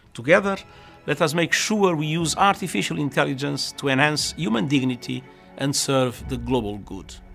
Together, let us make sure we use artificial intelligence to enhance human dignity and serve the global good.